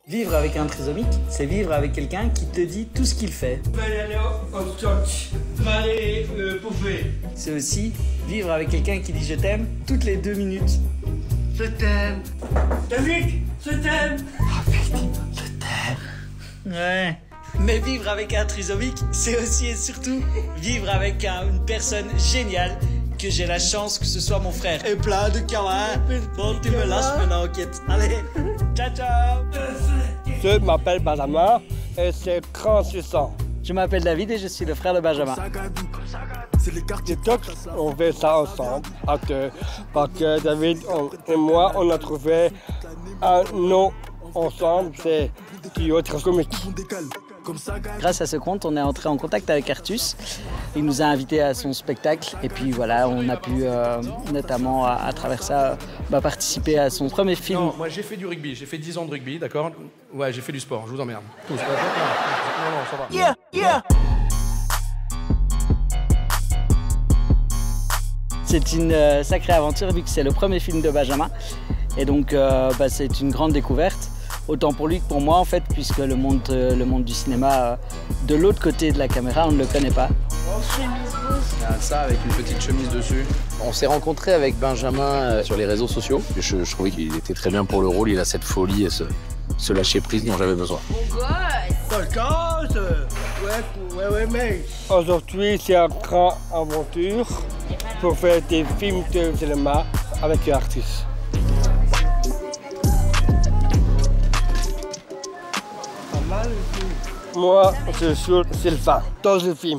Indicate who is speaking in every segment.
Speaker 1: Vivre avec un trisomique, c'est vivre avec quelqu'un qui te dit tout ce qu'il fait. C'est aussi vivre avec quelqu'un qui dit je t'aime toutes les 2 minutes.
Speaker 2: Je t'aime. David, je t'aime.
Speaker 1: Ah putain, je t'aime. Ouais. Mais vivre avec un trisomique, c'est aussi et surtout vivre avec une personne géniale, que j'ai la chance que ce soit mon frère. Et plein de câlins. Bon, tu me lâches maintenant, Kit. Allez, ciao, ciao.
Speaker 3: Je m'appelle Benjamin et j'ai 36 ans.
Speaker 1: Je m'appelle David et je suis le frère de Benjamin.
Speaker 3: Les tocs, on fait ça ensemble, à deux. Parce que David et moi, on a trouvé un nom ensemble, c'est trisomique.
Speaker 1: Grâce à ce compte, on est entré en contact avec Artus. Il nous a invités à son spectacle et puis voilà, on a pu notamment à travers ça participer à son premier film.
Speaker 4: Non, moi j'ai fait du rugby, j'ai fait 10 ans de rugby, d'accord? Ouais, j'ai fait du sport, je vous emmerde. Tous, non, ça va.
Speaker 1: Yeah, yeah. C'est une sacrée aventure vu que c'est le premier film de Benjamin. Et donc c'est une grande découverte. Autant pour lui que pour moi en fait, puisque le monde du cinéma, de l'autre côté de la caméra, on ne le connaît pas.
Speaker 5: Ça avec une petite chemise dessus. On s'est rencontré avec Benjamin sur les réseaux sociaux. Je trouvais qu'il était très bien pour le rôle, il a cette folie et ce lâcher prise dont j'avais besoin.
Speaker 3: Aujourd'hui, c'est une grande aventure pour faire des films de cinéma avec un artiste. Moi, je suis Sylvain, dans le film.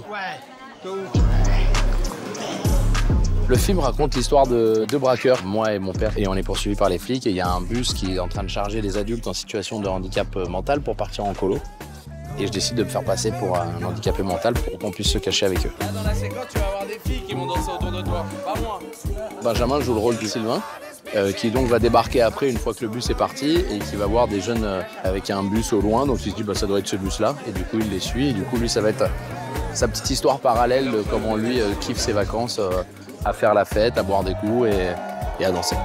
Speaker 5: Le film raconte l'histoire de 2 braqueurs, moi et mon père, et on est poursuivis par les flics. Et il y a un bus qui est en train de charger des adultes en situation de handicap mental pour partir en colo. Et je décide de me faire passer pour un handicapé mental pour qu'on puisse se cacher avec eux.
Speaker 4: Là, dans la séquence, tu vas avoir des filles qui vont danser autour de toi, pas moi.
Speaker 5: Benjamin joue le rôle de Sylvain, qui donc va débarquer après une fois que le bus est parti et qui va voir des jeunes avec un bus au loin. Donc il se dit ça doit être ce bus-là. Et du coup, il les suit. Et du coup, lui, ça va être sa petite histoire parallèle de comment lui kiffe ses vacances à faire la fête, à boire des coups et à danser.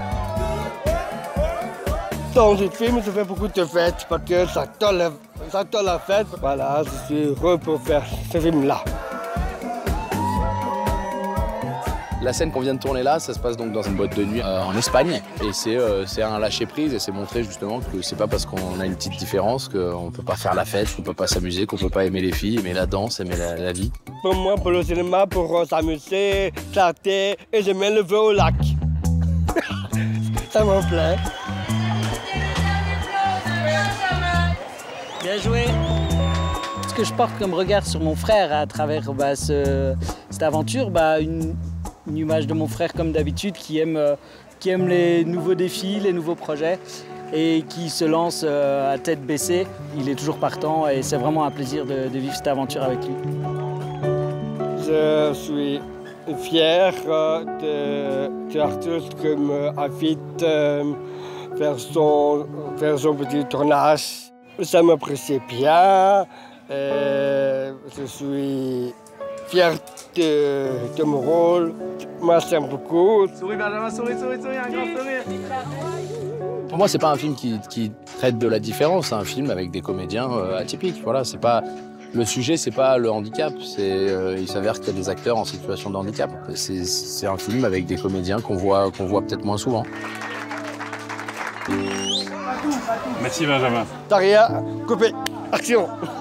Speaker 3: Dans ce film, je fais beaucoup de fêtes parce que ça donne la fête. Voilà, je suis heureux pour faire ce film-là.
Speaker 5: La scène qu'on vient de tourner là, ça se passe donc dans une boîte de nuit en Espagne. Et c'est un lâcher-prise et c'est montrer justement que c'est pas parce qu'on a une petite différence qu'on peut pas faire la fête, qu'on peut pas s'amuser, qu'on peut pas aimer les filles, aimer la danse, aimer la vie.
Speaker 3: Pour moi, pour le cinéma, pour s'amuser, s'arrêter et je mets le feu au lac. Ça me plaît.
Speaker 1: Bien joué. Ce que je porte comme regard sur mon frère à travers cette aventure, une image de mon frère comme d'habitude qui aime les nouveaux défis, les nouveaux projets et qui se lance à tête baissée. Il est toujours partant et c'est vraiment un plaisir de vivre cette aventure avec lui.
Speaker 3: Je suis fier de l'artiste qui m'invite faire son petit tournage. Ça m'apprécie bien. Je suis fier de mon rôle. Moi, j'aime beaucoup.
Speaker 4: Souris, Benjamin, souris, un grand sourire.
Speaker 5: Pour moi, c'est pas un film qui traite de la différence, c'est un film avec des comédiens atypiques. Voilà, c'est pas le sujet, c'est pas le handicap. Il s'avère qu'il y a des acteurs en situation de handicap. C'est un film avec des comédiens qu'on voit peut-être moins souvent.
Speaker 6: Merci Benjamin.
Speaker 3: T'as rien, coupé, action.